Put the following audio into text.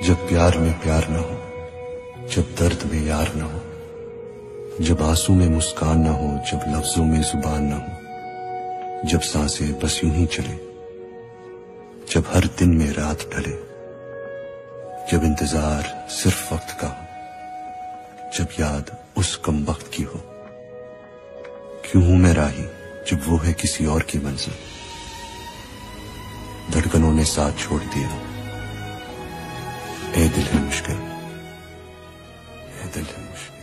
जब प्यार में प्यार न हो, जब दर्द में यार न हो, जब आंसू में मुस्कान न हो, जब लफ्जों में जुबान न हो, जब सांसें बस यूं ही चले, जब हर दिन में रात ढले, जब इंतजार सिर्फ वक्त का हो, जब याद उस कम वक्त की हो। क्यों हूं मैं राही जब वो है किसी और की मंजिल, धड़कनों ने साथ छोड़ दिया। ए दिल है मुश्किल, ए दिल है मुश्किल।